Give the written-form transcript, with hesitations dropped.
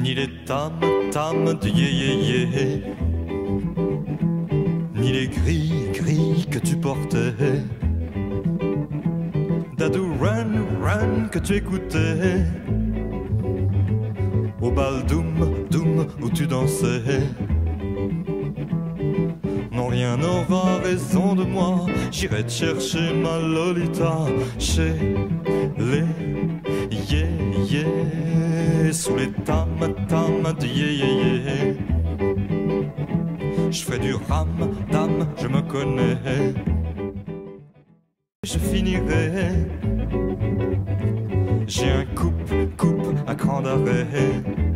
ni les tam-tams de yé-yé-yé, ni les gris que tu portais, Dadou Run que tu écoutais, au bal Doum où tu dansais. Non, rien n'aura raison de moi, j'irai te chercher ma Lolita chez les yé-yé, sous les tam-tams de yé-yé-yé. Je ferai du ram-dam, je me connais. Je finirai, j'ai un coupe à cran d'arrêt.